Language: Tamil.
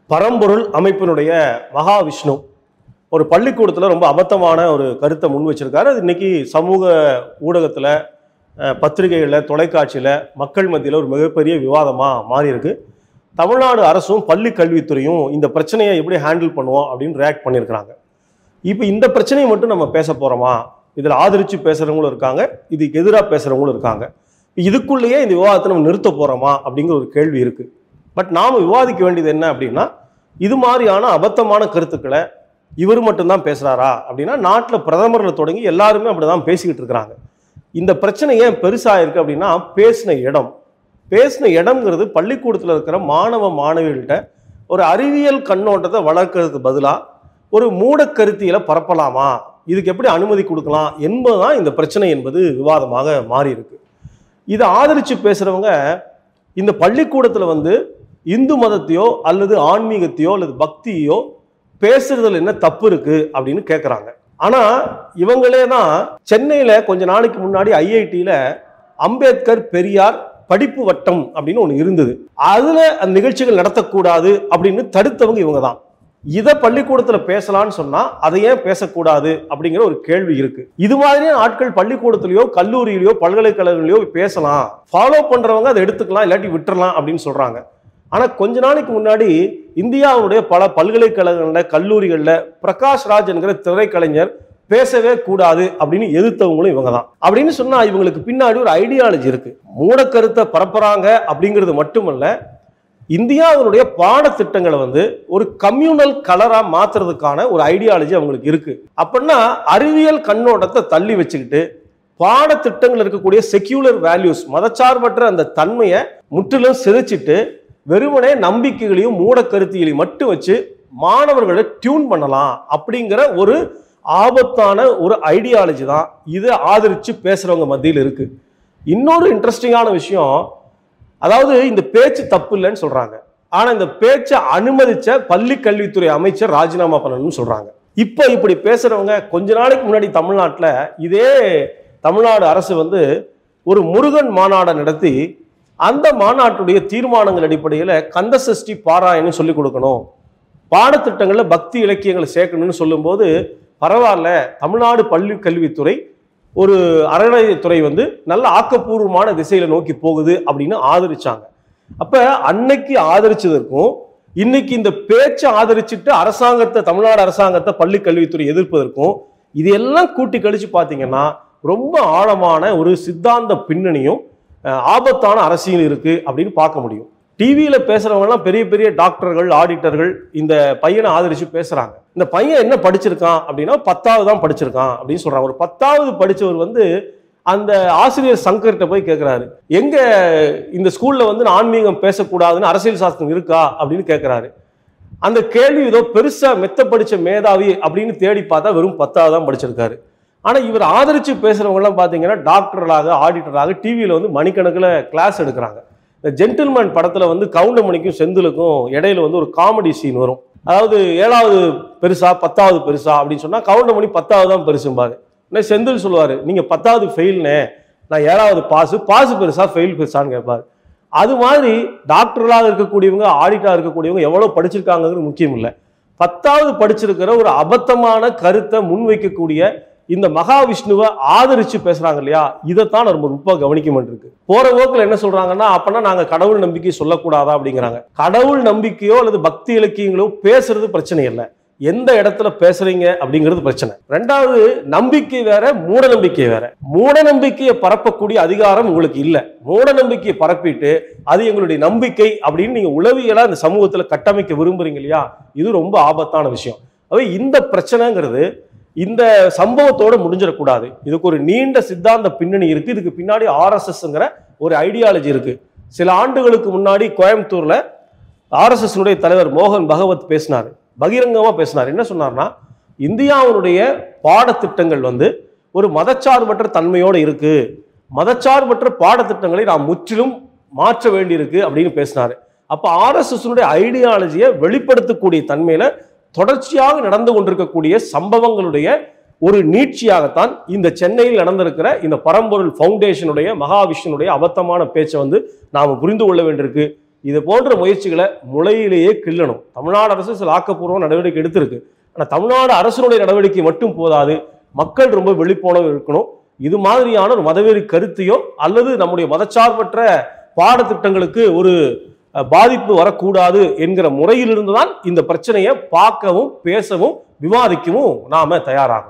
பரம்பொருள் அமைப்பினுடைய மகாவிஷ்ணு ஒரு பள்ளிக்கூடத்தில் ரொம்ப அபத்தமான ஒரு கருத்தை முன் வச்சிருக்காரு. அது இன்னைக்கு சமூக ஊடகத்தில், பத்திரிகைகளில், தொலைக்காட்சியில், மக்கள் மத்தியில் ஒரு மிகப்பெரிய விவாதமாக மாறி இருக்கு. தமிழ்நாடு அரசும் பள்ளி கல்வித்துறையும் இந்த பிரச்சனையை எப்படி ஹேண்டில் பண்ணுவோம் அப்படின்னு ரியாக்ட் பண்ணியிருக்கிறாங்க. இப்போ இந்த பிரச்சனையை மட்டும் நம்ம பேச போகிறோமா? இதில் ஆதரித்து பேசுகிறவங்களும் இருக்காங்க, இதுக்கு எதிராக பேசுகிறவங்களும் இருக்காங்க. இதுக்குள்ளேயே இந்த விவாதத்தை நம்ம நிறுத்த போகிறோமா அப்படிங்கிற ஒரு கேள்வி இருக்குது. பட் நாம் விவாதிக்க வேண்டியது என்ன அப்படின்னா, இது மாதிரியான அபத்தமான கருத்துக்களை இவர் மட்டும்தான் பேசுகிறாரா அப்படின்னா, நாட்டில் பிரதமரில் தொடங்கி எல்லாருமே அப்படி தான் பேசிக்கிட்டு இருக்கிறாங்க. இந்த பிரச்சனை ஏன் பெருசாக இருக்குது அப்படின்னா, பேசின இடம்ங்கிறது பள்ளிக்கூடத்தில் இருக்கிற மாணவ மாணவிகள்கிட்ட ஒரு அறிவியல் கண்ணோட்டத்தை வளர்க்கறதுக்கு பதிலாக ஒரு மூட கருத்தியலை பரப்பலாமா, இதுக்கு எப்படி அனுமதி கொடுக்கலாம் என்பதுதான் இந்த பிரச்சனை என்பது விவாதமாக மாறி இருக்கு. இதை ஆதரித்து பேசுகிறவங்க இந்த பள்ளிக்கூடத்தில் வந்து இந்து மதத்தையோ அல்லது ஆன்மீகத்தையோ அல்லது பக்தியோ பேசுறதுல என்ன தப்பு இருக்கு அப்படின்னு கேட்குறாங்க. ஆனால் இவங்களே தான் சென்னையில் கொஞ்ச நாளைக்கு முன்னாடி ஐஐடியில் அம்பேத்கர் பெரியார் படிப்பு வட்டம் அப்படின்னு ஒன்று இருந்தது. அதில் அந்த நிகழ்ச்சிகள் நடத்தக்கூடாது அப்படின்னு தடுத்தவங்க இவங்க தான். இதை பள்ளிக்கூடத்தில் பேசலான்னு சொன்னால் அதை ஏன் பேசக்கூடாது அப்படிங்கிற ஒரு கேள்வி இருக்கு. இது மாதிரியே ஆட்கள் பள்ளிக்கூடத்திலையோ கல்லூரியிலையோ பல்கலைக்கழகங்களையோ பேசலாம், ஃபாலோ பண்ணுறவங்க அதை எடுத்துக்கலாம், இல்லாட்டி விட்டுறலாம் அப்படின்னு சொல்கிறாங்க. ஆனால் கொஞ்ச நாளைக்கு முன்னாடி இந்தியாவுடைய பல பல்கலைக்கழகங்களில் கல்லூரிகளில் பிரகாஷ் ராஜ் என்கிற திரைக்கலைஞர் பேசவே கூடாது அப்படின்னு எதிர்த்தவங்களும் இவங்க தான். அப்படின்னு சொன்னால் இவங்களுக்கு பின்னாடி ஒரு ஐடியாலஜி இருக்கு. மூடக்கருத்தை பரப்புறாங்க அப்படிங்கிறது மட்டுமல்ல, இந்தியாவுடைய பாடத்திட்டங்களை வந்து ஒரு கம்யூனல் கலரா மாத்துறதுக்கான ஒரு ஐடியாலஜி அவங்களுக்கு இருக்கு. அப்படின்னா அறிவியல் கண்ணோட்டத்தை தள்ளி வச்சுக்கிட்டு பாடத்திட்டங்கள் இருக்கக்கூடிய செக்யூலர் வேல்யூஸ், மதச்சார்பற்ற அந்த தன்மையை முற்றிலும் சிதைச்சிட்டு வெறுமனே நம்பிக்கைகளையும் மூட கருத்திகளையும் மட்டும் வச்சு மாணவர்களை டியூன் பண்ணலாம் அப்படிங்கிற ஒரு ஆபத்தான ஒரு ஐடியாலஜி தான் இதை ஆதரிச்சு பேசுறவங்க மத்தியில் இருக்கு. இன்னொரு இன்ட்ரெஸ்டிங்கான விஷயம், அதாவது இந்த பேச்சு தப்பு இல்லைன்னு சொல்றாங்க, ஆனா இந்த பேச்சை அனுமதிச்ச பள்ளி கல்வித்துறை அமைச்சர் ராஜினாமா பண்ணணும்னு சொல்றாங்க. இப்ப இப்படி பேசுறவங்க கொஞ்ச நாளைக்கு முன்னாடி தமிழ்நாட்டில் இதே தமிழ்நாடு அரசு வந்து ஒரு முருகன் மாநாடை நடத்தி அந்த மாநாட்டுடைய தீர்மானங்கள் அடிப்படையில் கந்தசஷ்டி பாராயணம் சொல்லிக் கொடுக்கணும், பாடத்திட்டங்களில் பக்தி இலக்கியங்களை சேர்க்கணும்னு சொல்லும்போது பரவாயில்ல, தமிழ்நாடு பள்ளி கல்வித்துறை ஒரு அறநிலையத்துறை வந்து நல்ல ஆக்கப்பூர்வமான திசையில நோக்கி போகுது அப்படின்னு ஆதரிச்சாங்க. அப்ப அன்னைக்கு ஆதரிச்சதற்கும் இன்னைக்கு இந்த பேச்சை ஆதரிச்சுட்டு அரசாங்கத்தை, தமிழ்நாடு அரசாங்கத்தை பள்ளி கல்வித்துறை எதிர்ப்பதற்கும் இது எல்லாம் கூட்டி கழிச்சு பார்த்தீங்கன்னா ரொம்ப ஆழமான ஒரு சித்தாந்த பின்னணியும் ஆபத்தான அரசியல் இருக்கு அப்படின்னு பார்க்க முடியும். டிவியில பேசுறவங்கலாம் பெரிய பெரிய டாக்டர்கள், ஆடிட்டர்கள் இந்த பையனை ஆதரிச்சு பேசுறாங்க. இந்த பையன் என்ன படிச்சிருக்கான் அப்படின்னா 10வது தான் படிச்சிருக்கான் அப்படின்னு சொல்றாங்க. ஒரு 10வது படிச்சவர் வந்து அந்த ஆசிரியர் சங்கர்கிட்ட போய் கேட்கிறாரு, எங்க இந்த ஸ்கூல்ல வந்து ஆன்மீகம் பேசக்கூடாதுன்னு அரசியல் சாஸ்திரம் இருக்கா அப்படின்னு கேட்கிறாரு. அந்த கேள்வி ஏதோ பெருசா மெத்த படிச்ச மேதாவி அப்படின்னு தேடி பார்த்தா வெறும் 10வது தான் படிச்சிருக்காரு. ஆனா இவர் ஆதரிச்சு பேசுறவங்க எல்லாம் பாத்தீங்கன்னா டாக்டர்களாக, ஆடிட்டராக டிவியில வந்து மணிக்கணக்கில் கிளாஸ் எடுக்கிறாங்க. இந்த ஜென்டில்மேன் படத்துல வந்து கவுண்டமணிக்கும் செந்திலுக்கும் இடையில வந்து ஒரு காமெடி சீன் வரும். அதாவது 7வது பெருசா 10வது பெருசா அப்படின்னு சொன்னா கவுண்டமணி 10வது தான் பெருசும்பாரு. செந்தில் சொல்லுவாரு, நீங்க 10வது ஃபெயில்னே, நான் 7வது பாசு பெருசா ஃபெயில் பெருசான்னு கேட்பாரு. அது மாதிரி டாக்டர்களாக இருக்கக்கூடியவங்க, ஆடிட்டா இருக்கக்கூடியவங்க எவ்வளவு படிச்சிருக்காங்கிறது முக்கியம் இல்லை. 10வது படிச்சிருக்கிற ஒரு அபத்தமான கருத்தை முன்வைக்கக்கூடிய இந்த மகாவிஷ்ணுவை ஆதரிச்சு பேசுறாங்க இல்லையா, இதைத்தான் நம்ம ரொம்ப கவனிக்க மாட்டிருக்கு. போற போக்கில் என்ன சொல்றாங்கன்னா, அப்பனா நாங்க கடவுள் நம்பிக்கை சொல்லக்கூடாதா அப்படிங்கிறாங்க. கடவுள் நம்பிக்கையோ அல்லது பக்தி இலக்கியங்களோ பேசுறது பிரச்சனை இல்லை, எந்த இடத்துல பேசுறீங்க அப்படிங்கிறது பிரச்சனை. ரெண்டாவது, நம்பிக்கை வேற, மூட நம்பிக்கை வேற. மூட நம்பிக்கையை பரப்பக்கூடிய அதிகாரம் உங்களுக்கு இல்லை. மூட நம்பிக்கையை பரப்பிட்டு அது எங்களுடைய நம்பிக்கை அப்படின்னு நீங்க உளவியலா இந்த சமூகத்துல கட்டமைக்க விரும்புறீங்க இல்லையா, இது ரொம்ப ஆபத்தான விஷயம். அவை இந்த பிரச்சனைங்கிறது இந்த சம்பவத்தோட முடிஞ்சிடக்கூடாது. இதுக்கு ஒரு நீண்ட சித்தாந்த பின்னணி இருக்கு. இதுக்கு பின்னாடி ஆர்எஸ்எஸ்ங்கிற ஒரு ஐடியாலஜி இருக்கு. சில ஆண்டுகளுக்கு முன்னாடி கோயம்புத்தூர்ல ஆர்எஸ்எஸ் தலைவர் மோகன் பகவத் பேசினார், பகிரங்கமா பேசினார். என்ன சொன்னார்னா, இந்தியாவுடைய பாடத்திட்டங்கள் வந்து ஒரு மதச்சார்பற்ற தன்மையோடு இருக்கு, மதச்சார்பற்ற பாடத்திட்டங்களை நாம் முற்றிலும் மாற்ற வேண்டியிருக்கு அப்படின்னு பேசினாரு. அப்ப ஆர்எஸ்எஸ் ஐடியாலஜியை வெளிப்படுத்தக்கூடிய தன்மையில தொடர்ச்சியாக நடந்து கொண்டிருக்கக்கூடிய சம்பவங்களுடைய ஒரு நீட்சியாகத்தான் இந்த சென்னையில் நடந்திருக்கிற இந்த பரம்பொருள் ஃபவுண்டேஷனுடைய மகாவிஷ்ணுடைய அபத்தமான பேச்சை வந்து நாம் புரிந்து கொள்ள வேண்டியிருக்கு. இது போன்ற முயற்சிகளை முளையிலேயே கிள்ளணும். தமிழ்நாடு அரசு சில ஆக்கப்பூர்வ நடவடிக்கை எடுத்திருக்கு. ஆனால் தமிழ்நாடு அரசுடைய நடவடிக்கை மட்டும் போதாது, மக்கள் ரொம்ப விழிப்புணர்வு இருக்கணும். இது மாதிரியான ஒரு மதவெறி கருத்தையோ அல்லது நம்முடைய மதச்சார்பற்ற பாடத்திட்டங்களுக்கு ஒரு பாதிப்பு வரக்கூடாது என்கிற முறையிலிருந்து தான் இந்த பிரச்சனையை பார்க்கவும் பேசவும் விவாதிக்கவும் நாம தயாராகும்.